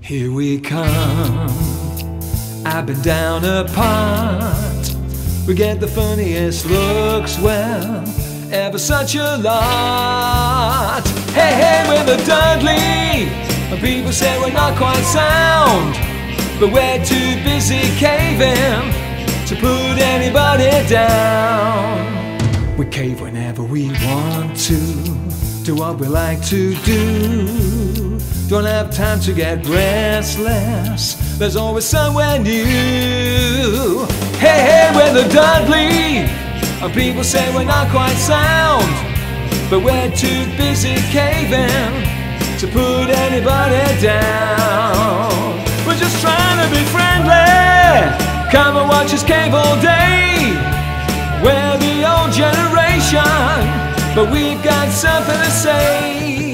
Here we come, I've been down a part. We get the funniest looks, well, ever such a lot. Hey, hey, we're the Dudley, and people say we're not quite sound, but we're too busy caving to put anybody down. We cave whenever we want to, do what we like to do. Don't have time to get restless, there's always somewhere new. Hey, hey, we're the Dudley, and people say we're not quite sound, but we're too busy caving to put anybody down. We're just trying to be friendly, come and watch us cave all day. We're the old generation, but we've got something to say.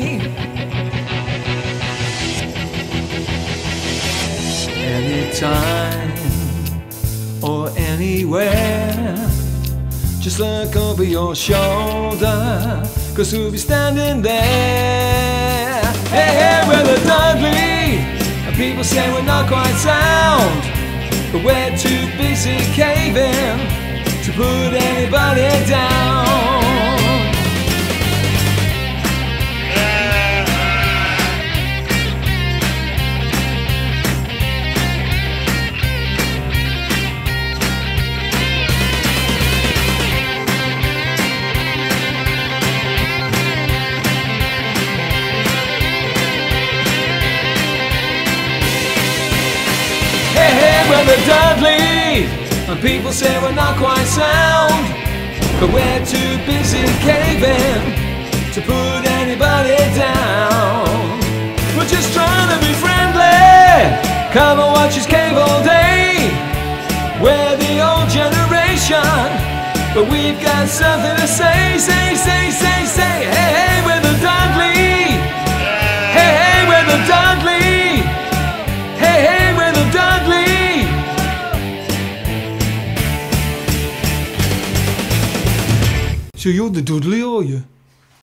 Anytime or anywhere, just look over your shoulder, 'cause we'll be standing there. Hey, hey, we're the Dudley, and people say we're not quite sound, but we're too busy caving to put anybody down. Hey, hey, we're the Dudley, and people say we're not quite sound, but we're too busy caving to put anybody down. We're just trying to be friendly, come and watch us cave all day. We're the old generation, but we've got something to say, say, say, say, say. Hey, hey, we're the Dudley. Hey, hey, we're the Dudley. Hey, hey, we're the Dudley. So you're the Dudley, are you?